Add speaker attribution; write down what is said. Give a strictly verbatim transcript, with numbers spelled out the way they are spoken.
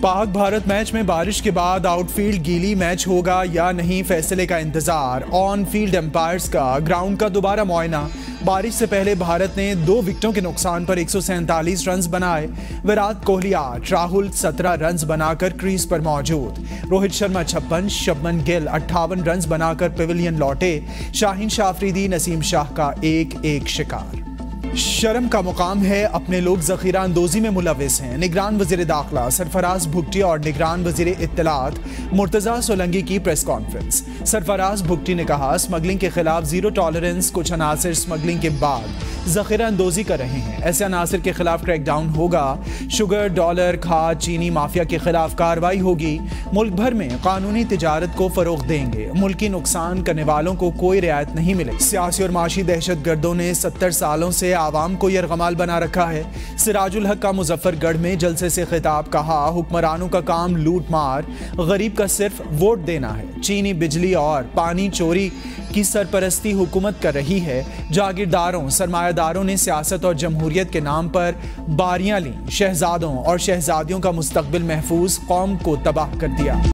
Speaker 1: Pak Bharat match में बारिश के बाद आउटफील्ड गीली, मैच होगा या नहीं फैसले का इंतजार। ऑन फील्ड एम्पायर्स का ग्राउंड का दोबारा मुआयना। बारिश से पहले भारत ने दो विकेटों के नुकसान पर एक सौ सैंतालीस रन बनाए। विराट कोहली आठ, राहुल सत्रह रन बनाकर क्रीज पर मौजूद। रोहित शर्मा छप्पन, शुभमन गिल अट्ठावन रन बनाकर पेविलियन लौटे। शाहीन शाह अफरीदी, नसीम शाह का एक एक शिकार। शर्म का मुकाम है, अपने लोग जखीरा अंदोजी में मुलविस हैं। निगरान वजीर दाखिला सरफराज भुगटी और निगरान वजीर इत्तलात मुर्तजा सोलंकी की प्रेस कॉन्फ्रेंस। सरफराज भुगटी ने कहा, स्मगलिंग के खिलाफ जीरो टॉलरेंस। कुछ अनासिर स्मगलिंग के बाद जखीरा अंदोजी कर रहे हैं, ऐसे अनासिर के खिलाफ क्रैकडाउन होगा। शुगर, डॉलर, खाद, चीनी माफिया के खिलाफ कार्रवाई होगी। मुल्क भर में कानूनी तिजारत को फरोग देंगे। मुल्की नुकसान करने वालों को कोई रियायत नहीं मिलेगी। सियासी और माशी दहशत गर्दों ने सत्तर सालों से आवाम को यरगमाल बना रखा है। सिराजुल हक का मुजफ्फरगढ़ में जलसे से खिताब, कहा हुक्मरानों का काम लूट मार, गरीब का सिर्फ वोट देना है। चीनी बिजली और पानी चोरी की सरपरस्ती हुकूमत कर रही है। जागीरदारों, सरमायादारों ने सियासत और जमहूरियत के नाम पर बारियां ली। शहजादों और शहजादियों का मुस्तकबिल महफूज, कौम को तबाह कर दिया।